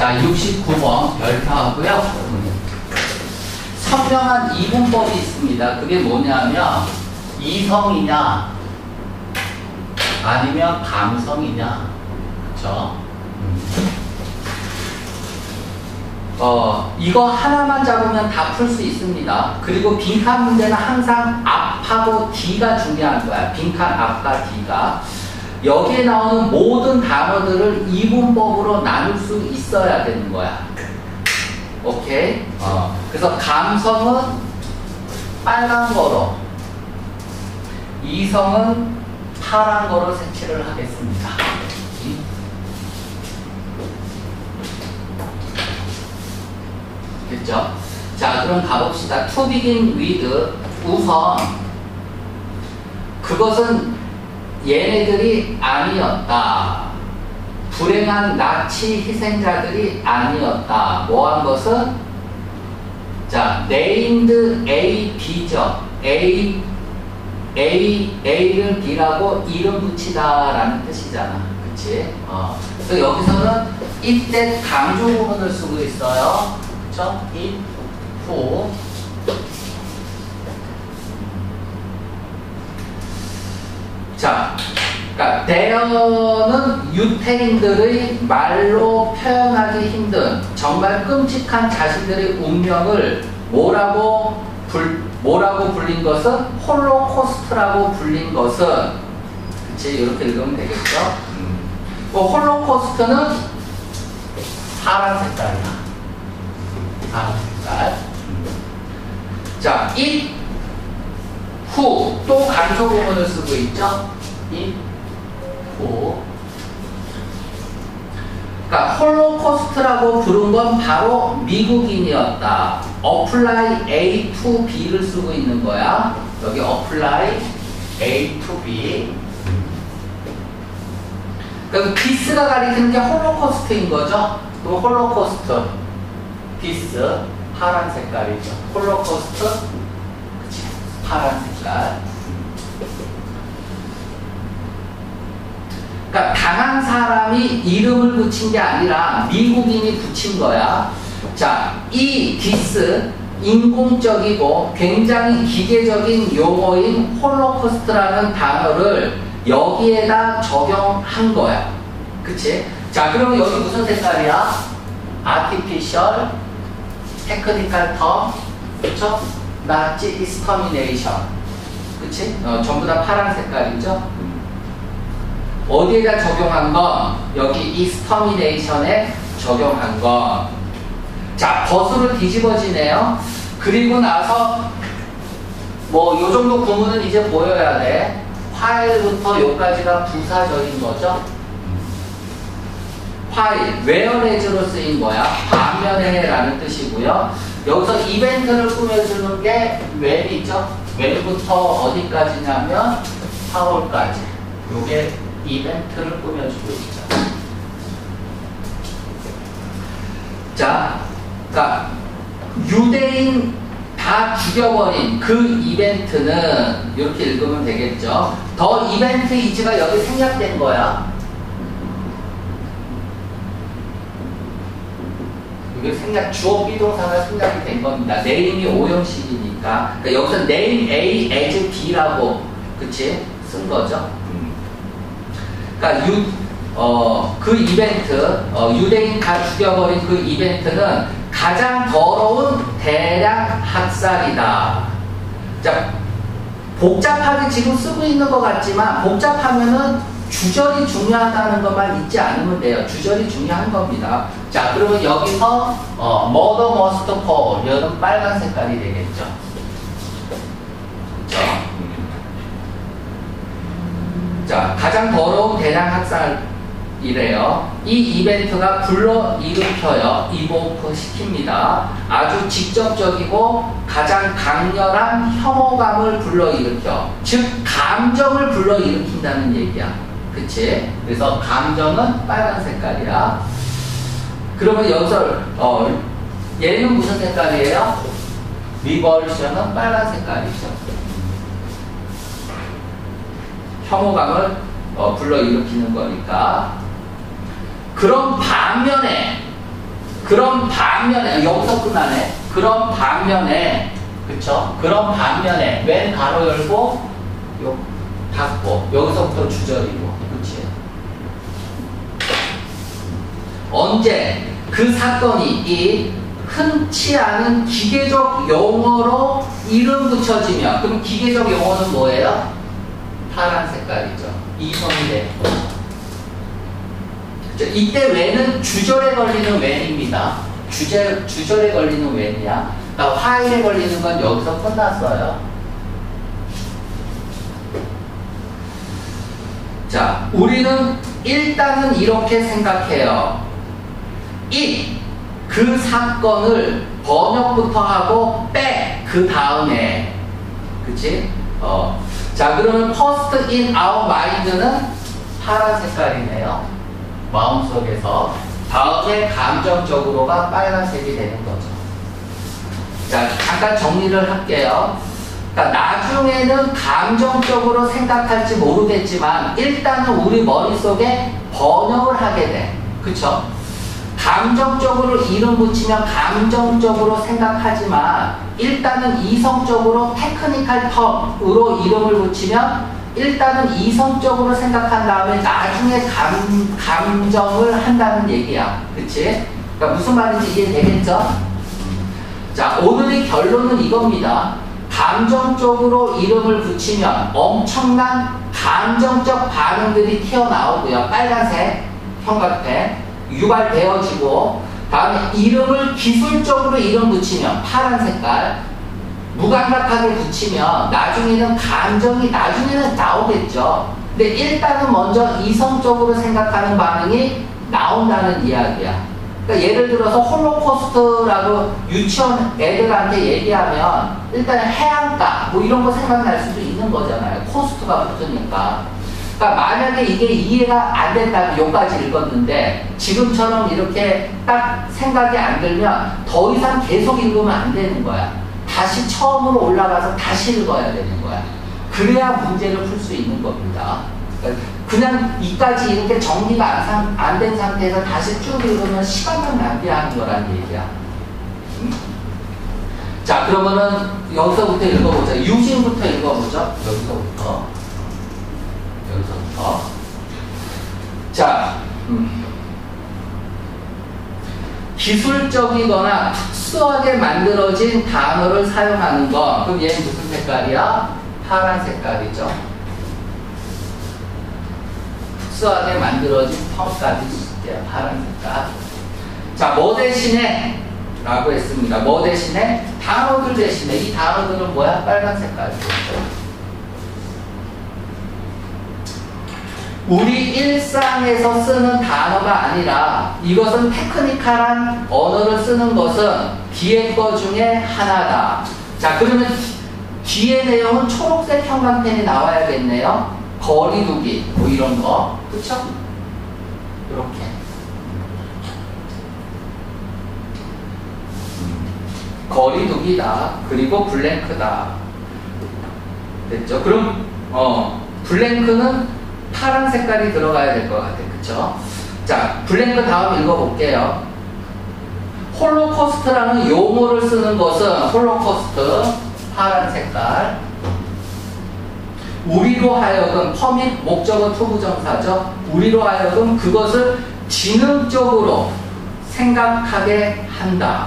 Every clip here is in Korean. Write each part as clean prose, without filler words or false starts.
자, 69번 별표하고요. 선명한 이분법이 있습니다. 그게 뭐냐면 이성이냐 아니면 감성이냐. 그쵸? 이거 하나만 잡으면 다 풀 수 있습니다. 그리고 빈칸 문제는 항상 앞하고 D가 중요한 거야. 빈칸 앞과 D가. 여기에 나오는 모든 단어들을 이분법으로 나눌 수 있어야 되는 거야. 오케이? 그래서 감성은 빨간 거로, 이성은 파란 거로 색칠을 하겠습니다. 됐죠? 자, 그럼 가봅시다. To begin with, 우선 그것은 얘네들이 아니었다. 불행한 나치 희생자들이 아니었다. 뭐한 것은? 자, named A, B죠. A를 B라고 이름 붙이다 라는 뜻이잖아. 그치? 그래서 여기서는 이때 강조 부분을 쓰고 있어요. 그쵸? if, who. 자, 그러니까 대어는 유태인들의 말로 표현하기 힘든 정말 끔찍한 자신들의 운명을 뭐라고 불린 것은 홀로코스트라고 불린 것은, 그치? 이렇게 읽으면 되겠죠? 홀로코스트는 파란 색깔이야. 파란 색깔. 자, it, who 또 강조 부분을 쓰고 있죠? it, who. 그러니까 홀로코스트라고 부른 건 바로 미국인이었다. apply A to B를 쓰고 있는 거야. 여기 apply A to B. 그럼 디스가 가리키는 게 홀로코스트인 거죠. 또 홀로코스트, 디스 파란 색깔이죠. 홀로코스트, 그치? 파란 색깔. 그러니까 당한 사람이 이름을 붙인 게 아니라 미국인이 붙인 거야. 자, 이 디스 인공적이고 굉장히 기계적인 용어인 홀로코스트라는 단어를 여기에다 적용한 거야. 그치? 자, 그러면 여기 무슨 색깔이야? artificial, technical term, 그쵸? 나치 extermination. 그치? 전부 다 파란 색깔이죠? 어디에다 적용한 건? 여기 extermination에 적용한 건. 자, 버스로 뒤집어지네요. 그리고 나서 뭐 요 정도 구문은 이제 보여야 돼. while부터 요까지가 부사절인 거죠. while, whereas로 쓰인 거야. 반면에 라는 뜻이고요. 여기서 이벤트를 꾸며주는 게 when이죠. when부터 어디까지냐면 4월까지. 요게 이벤트를 꾸며주고 있죠. 자, 그러니까 유대인 다 죽여버린 그 이벤트는 이렇게 읽으면 되겠죠. 더 이벤트 이즈가 여기 생략된 거야. 이게 주어 비동사가 생략이 된 겁니다. name이 오형식이니까. 그러니까 여기서 name A as B라고, 그치? 쓴 거죠. 그러니까 그 이벤트, 유대인 다 죽여버린 그 이벤트는 가장 더러운 대량 학살이다. 자, 복잡하게 지금 쓰고 있는 것 같지만 복잡하면은 주절이 중요하다는 것만 잊지 않으면 돼요. 주절이 중요한 겁니다. 자, 그러면 여기서 murder must fall, 이거는 빨간 색깔이 되겠죠. 그렇죠? 자, 가장 더러운 대량 학살이래요. 이 이벤트가 불러일으켜요. 이보크 시킵니다. 아주 직접적이고 가장 강렬한 혐오감을 불러일으켜. 즉, 감정을 불러일으킨다는 얘기야. 그치? 그래서 감정은 빨간 색깔이야. 그러면 여기서 얘는 무슨 색깔이에요? 리버션은 빨간 색깔이죠. 혐오감을 불러일으키는 거니까. 그럼 반면에 그런 반면에, 여기서 끝나네. 그런 반면에, 그쵸? 그런 반면에, 왼 가로 열고, 요, 닫고, 여기서부터 주절이고, 그치? 언제 그 사건이 이 흔치 않은 기계적 용어로 이름 붙여지면, 그럼 기계적 용어는 뭐예요? 파란 색깔이죠. 2번이 되는 거죠. 이때 왼은 주절에 걸리는 왼입니다. 주절에 걸리는 왼이야. 그러니까 화일에 걸리는 건 여기서 끝났어요. 자, 우리는 일단은 이렇게 생각해요. 그 사건을 번역부터 하고 그 다음에, 그치? 자, 그러면 first in our mind는 파란 색깔이네요. 마음속에서. 다음에 감정적으로가 빨간색이 되는 거죠. 자, 잠깐 정리를 할게요. 그러니까 나중에는 감정적으로 생각할지 모르겠지만 일단은 우리 머릿속에 번역을 하게 돼. 그쵸? 감정적으로 이름 붙이면 감정적으로 생각하지만 일단은 이성적으로 테크니컬 텀으로 이름을 붙이면 일단은 이성적으로 생각한 다음에 나중에 감정을 한다는 얘기야. 그치? 그러니까 무슨 말인지 이해되겠죠? 자, 오늘의 결론은 이겁니다. 감정적으로 이름을 붙이면 엄청난 감정적 반응들이 튀어나오고요. 빨간색 형광펜 유발되어지고, 다음에 이름을 기술적으로 이름 붙이면 파란 색깔, 무감각하게 붙이면 나중에는 감정이 나중에는 나오겠죠. 근데 일단은 먼저 이성적으로 생각하는 반응이 나온다는 이야기야. 그러니까 예를 들어서 홀로코스트라고 유치원 애들한테 얘기하면 일단 해안가 뭐 이런 거 생각날 수도 있는 거잖아요. 코스트가 붙으니까. 그러니까 만약에 이게 이해가 안 된다면 여기까지 읽었는데 지금처럼 이렇게 딱 생각이 안 들면 더 이상 계속 읽으면 안 되는 거야. 다시 처음으로 올라가서 다시 읽어야 되는 거야. 그래야 문제를 풀 수 있는 겁니다. 그냥 이까지 이렇게 정리가 안 된 상태에서 다시 쭉 읽으면 시간만 낭비하는 거란 얘기야. 자, 그러면은 여기서부터 읽어보자. 유진부터 읽어보죠. 여기서부터. 자, 기술적이거나 특수하게 만들어진 단어를 사용하는 거. 그럼 얘는 무슨 색깔이야? 파란 색깔이죠. 특수하게 만들어진 텀까지 있을게요. 파란 색깔. 자, 뭐 대신에? 라고 했습니다. 뭐 대신에? 단어들 대신에. 이 단어들은 뭐야? 빨간 색깔이죠. 우리 일상에서 쓰는 단어가 아니라 이것은 테크니컬한 언어를 쓰는 것은 뒤에 거 중에 하나다. 자, 그러면 뒤에 내용은 초록색 형광펜이 나와야겠네요. 거리두기 뭐 이런 거. 그쵸? 이렇게 거리두기다. 그리고 블랭크다. 됐죠? 그럼 블랭크는 파란 색깔이 들어가야 될 것 같아요. 그쵸? 자, 블랭크 다음 읽어볼게요. 홀로코스트라는 용어를 쓰는 것은 홀로코스트 파란 색깔. 우리로 하여금 퍼밋 목적어 투부정사죠. 우리로 하여금 그것을 지능적으로 생각하게 한다.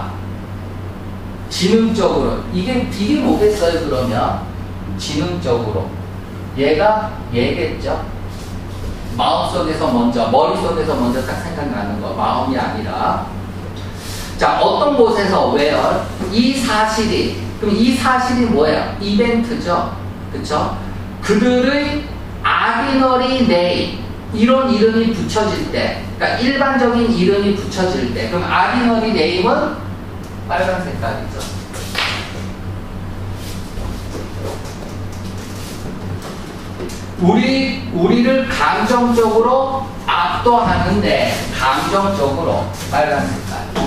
지능적으로. 이게 뭐겠어요, 그러면? 지능적으로. 얘겠죠? 마음속에서 먼저, 머릿속에서 먼저 딱 생각나는 거. 마음이 아니라. 자, 어떤 곳에서, where? 이 사실이. 그럼 이 사실이 뭐예요? 이벤트죠? 그쵸? 그들의 ordinary name. 이런 이름이 붙여질 때. 그러니까 일반적인 이름이 붙여질 때. 그럼 ordinary name은 빨간 색깔이죠. 우리를 감정적으로 압도하는데, 감정적으로 빨간 색깔.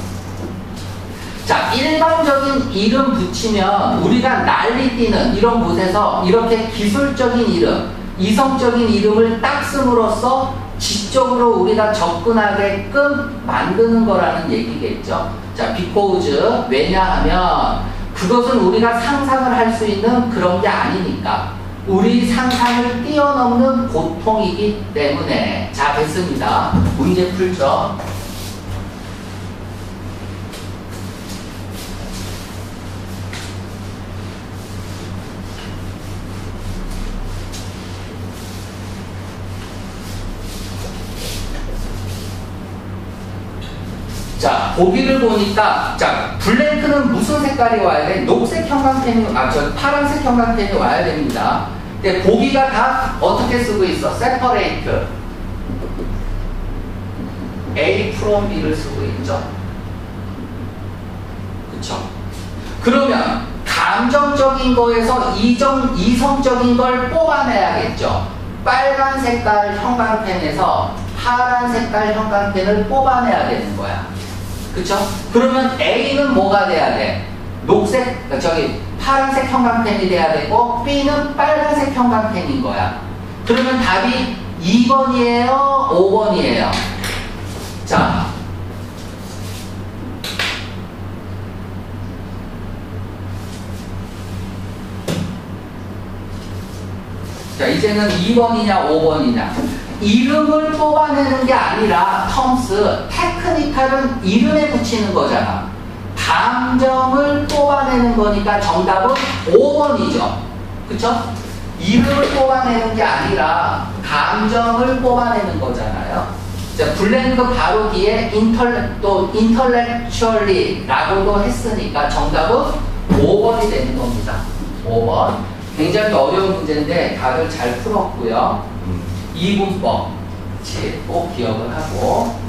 자, 일반적인 이름 붙이면 우리가 난리 뛰는 이런 곳에서 이렇게 기술적인 이름, 이성적인 이름을 딱 씀으로써 지적 이쪽으로 우리가 접근하게끔 만드는 거라는 얘기겠죠. 자, because 왜냐하면 그것은 우리가 상상을 할 수 있는 그런 게 아니니까 우리 상상을 뛰어넘는 고통이기 때문에. 자, 됐습니다. 문제 풀죠. 자, 보기를 보니까, 자, 블랭크는 무슨 색깔이 와야 돼? 녹색 형광펜이, 파란색 형광펜이 와야 됩니다. 근데 보기가 다 어떻게 쓰고 있어? separate. A from B를 쓰고 있죠. 그쵸? 그러면, 감정적인 거에서 이성적인 걸 뽑아내야겠죠. 빨간 색깔 형광펜에서 파란 색깔 형광펜을 뽑아내야 되는 거야. 그쵸? 그러면 A는 뭐가 돼야 돼? 파란색 형광펜이 돼야 되고, B는 빨간색 형광펜인 거야. 그러면 답이 2번이에요? 5번이에요? 자. 자, 이제는 2번이냐, 5번이냐. 이름을 뽑아내는 게 아니라 terms, 테크니컬은 이름에 붙이는 거잖아. 감정을 뽑아내는 거니까 정답은 5번이죠. 그쵸? 이름을 뽑아내는 게 아니라 감정을 뽑아내는 거잖아요. 자, 블랭크 바로 뒤에 intellectually 라고도 했으니까 정답은 5번이 되는 겁니다. 5번. 굉장히 어려운 문제인데 다들 잘 풀었고요. 이분법 꼭 기억을 하고